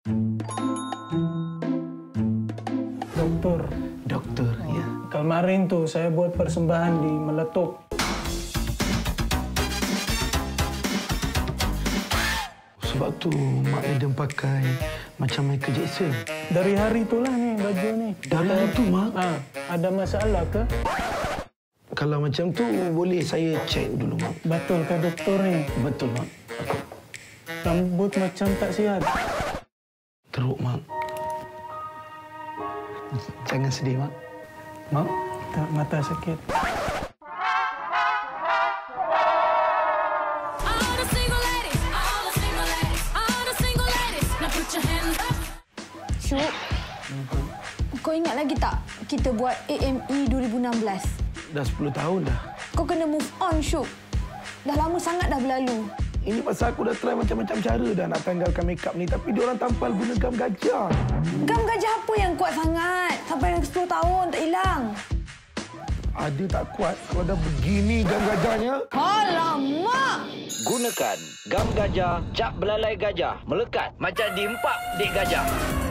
Doktor. Doktor, ya. Kemarin tuh saya buat persembahan di Meletup. Sebab tu Mak Eden pakai macam Michael Jackson. Dari hari itulah nih baju nih. Dari hari tu, Mak? Ada masalah ke? Kalau macam tu, boleh saya cek dulu, Mak. Betul ke doktor ni? Betul, Mak. Rambut macam tak sihat. Teruk, Mak. Jangan sedih, Mak. Mak? Tak, mata sakit. Syuk, kau ingat lagi tak kita buat AME 2016? Dah 10 tahun dah. Kau kena move on, Syuk. Dah lama sangat dah berlalu. Ini pasal aku dah try macam-macam cara dah nak tanggalkan makeup ni. Tapi diorang tampal guna gam gajah. Gam gajah apa yang kuat sangat? Sampai dah 10 tahun tak hilang. Ada tak kuat kalau dah begini gam gajahnya? Alamak! Gunakan gam gajah, cap belalai gajah. Melekat macam diempak dik gajah.